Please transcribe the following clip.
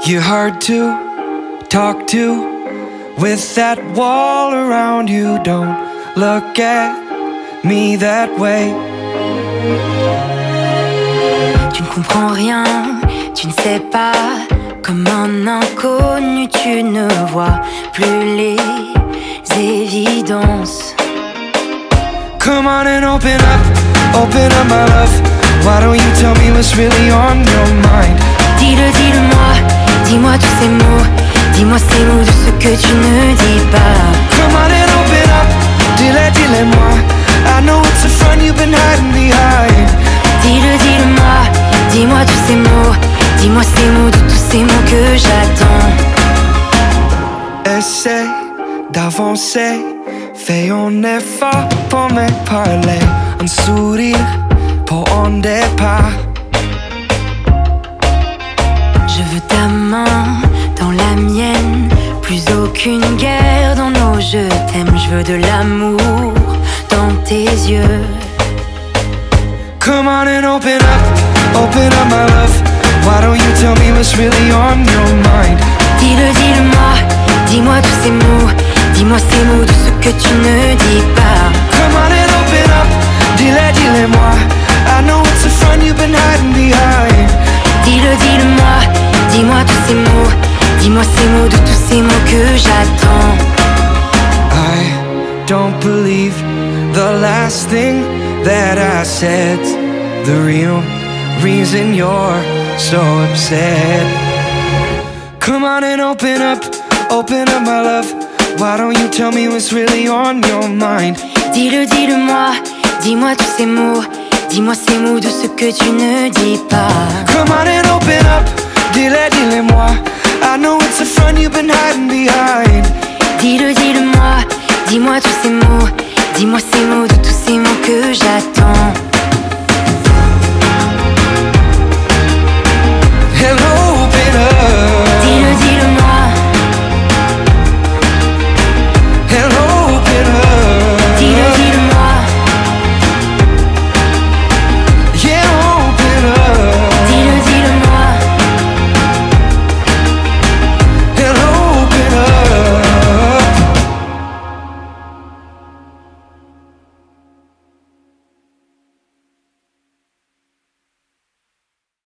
You're hard to talk to with that wall around you. Don't look at me that way. Tu ne comprends rien, tu ne sais pas. Comme un inconnu, tu ne vois plus les évidences. Come on and open up my love. Why don't you tell me what's really on your mind? Dis-le, dis-le-moi, dis-moi tous ces mots. Dis-moi ces mots de ce que tu ne dis pas. Come on and open up, dis-le-moi. I know it's a front you've been hiding behind. Dis-le, dis-le-moi, dis-moi tous ces mots. Dis-moi ces mots de tous ces mots que j'attends. Essaie d'avancer, fais un effort pour me parler. Un sourire pour un départ. Je veux ta main dans la mienne. Plus aucune guerre dans nos je t'aime. Je veux de l'amour dans tes yeux. Come on and open up my love. Why don't you tell me what's really on your mind? Dis-le, dis-le-moi, dis-moi tous ces mots. Dis-moi ces mots de ce que tu ne dis pas. Come on and open up, dis-le-moi. I know it's a front you've been hiding behind. Dis-le, dis-le-moi, dis-moi tous ces mots. Dis-moi ces mots de tous ces mots que j'attends. I don't believe the last thing that I said. The real reason you're so upset. Come on and open up my love. Why don't you tell me what's really on your mind? Dis-le, dis-le-moi, dis-moi tous ces mots. Dis-moi ces mots de ce que tu ne dis pas. Come on and open up, dis-le-moi. I know it's a front you've been hiding behind. Dis-le, dis-le-moi, dis-moi tous ces mots. Dis-moi ces mots